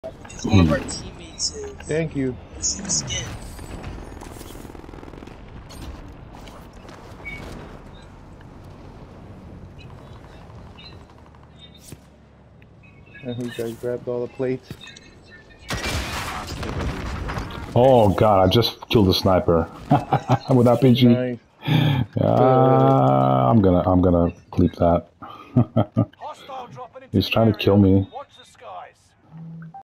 Because one of our teammates is Thank you. missing a skin. And you guys grabbed all the plates. Oh god, I just killed a sniper with RPG. Nice. I'm gonna clip that. He's trying to kill me.